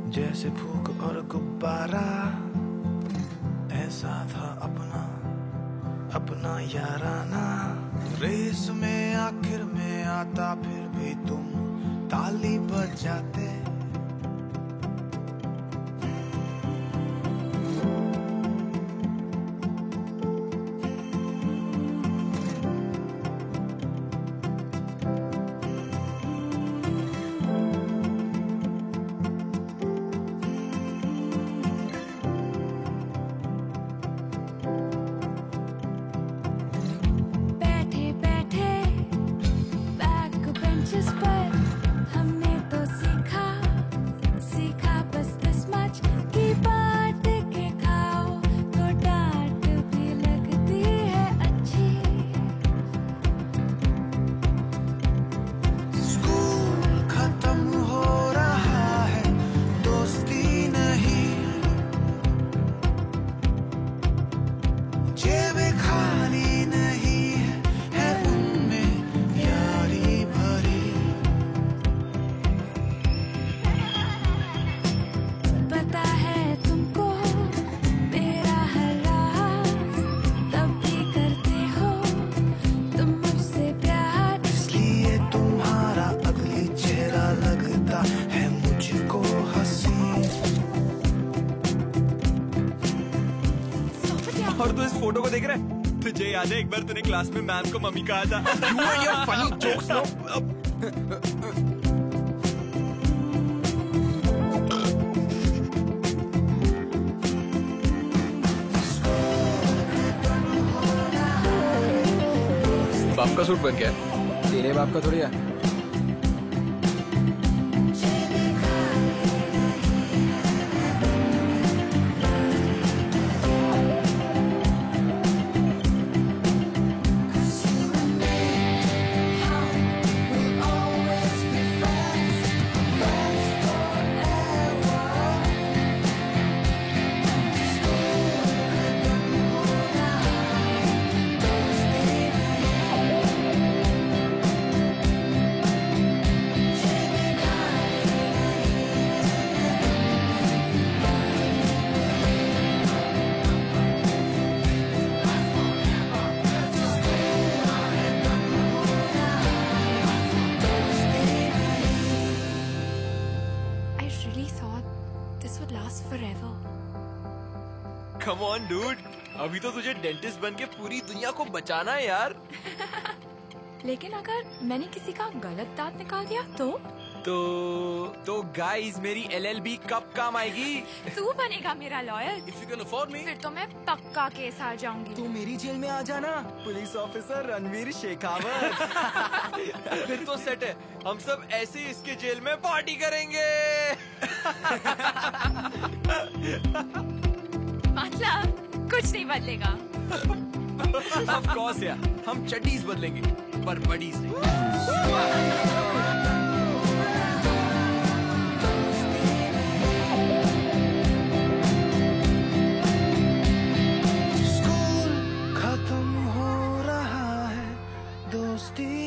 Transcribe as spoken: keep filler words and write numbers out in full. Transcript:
जैसे फूक और गुब्बारा, ऐसा था अपना अपना याराना। रेस में आखिर में आता, फिर भी तुम ताली बजाते। और तू इस फोटो को देख रहा है? तुझे याद है एक बार तूने क्लास में मैम को मम्मी कहा था? You and your funny jokes, no? बाप का सूट बन गया। तेरे बाप का थोड़ी है। Come on, dude. अभी तो तुझे डेंटिस्ट बन के पूरी दुनिया को बचाना है यार। लेकिन अगर मैंने किसी का गलत दांत निकाल दिया तो तो तो गाइस मेरी एल एल बी कब काम आएगी? तू बनेगा मेरा lawyer. If you can afford me, फिर तो मैं पक्का केस हार जाऊंगी। तू मेरी जेल में आ जाना, पुलिस ऑफिसर रणवीर शेखावत। फिर तो सेट है, हम सब ऐसे ही इसके जेल में पार्टी करेंगे। मतलब कुछ नहीं बदलेगा। Of course यार, हम चड्डीज बदलेंगे, पर बडीज नहीं। स्कूल खत्म हो रहा है, दोस्ती